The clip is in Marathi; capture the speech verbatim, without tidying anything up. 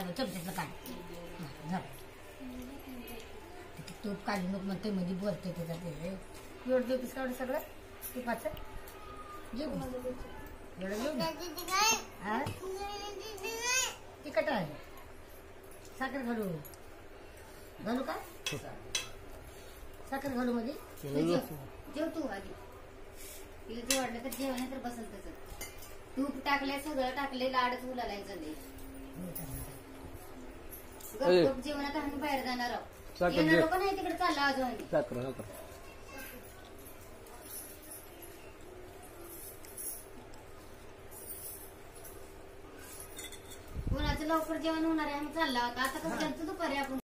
हलव चमच्यातलं काढ झालं. तूप काढू नको म्हणते मध्ये बोलते त्याचा ते एवढं जेवतीस का सगळं तुपाचं जेव एवढं जेव हा तिखट आहे साखर घालू घालू का साखर घालू मध्ये जेव तू आधी तिला जे वाटलं तर जेवण तर बसल तसं तूप टाकलंय सगळं टाकले लाडच उलालायचं नाही गप गप जेवणात आम्ही बाहेर जाणार आहोत येणार लोक नाही तिकडे चालला अजून कोणाचं लवकर जेवण होणार आहे आम्ही चालला आता कसं दुपारी आपण